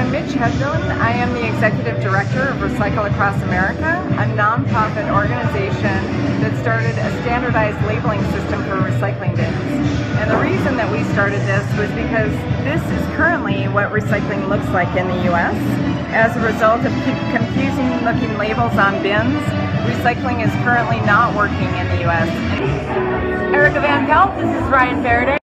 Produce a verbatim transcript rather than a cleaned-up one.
I'm Mitch Hedlund. I am the Executive Director of Recycle Across America, a nonprofit organization that started a standardized labeling system for recycling bins. And the reason that we started this was because this is currently what recycling looks like in the U S. As a result of confusing looking labels on bins, recycling is currently not working in the U S. Erica Van Pelt, this is Ryan Faraday.